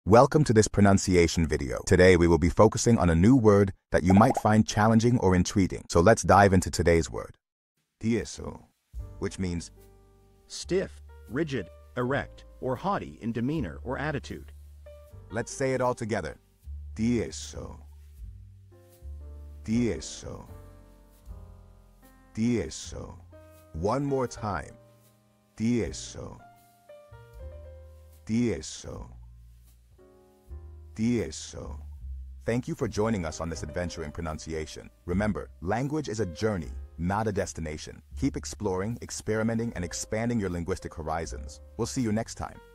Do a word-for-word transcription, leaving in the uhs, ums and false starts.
Welcome to this pronunciation video. Today we will be focusing on a new word that you might find challenging or intriguing. So let's dive into today's word. Tieso, which means stiff, rigid, erect, or haughty in demeanor or attitude. Let's say it all together. Tieso. Tieso. Tieso. One more time. Tieso. Tieso. Tieso. Thank you for joining us on this adventure in pronunciation. Remember, language is a journey, not a destination. Keep exploring, experimenting, and expanding your linguistic horizons. We'll see you next time.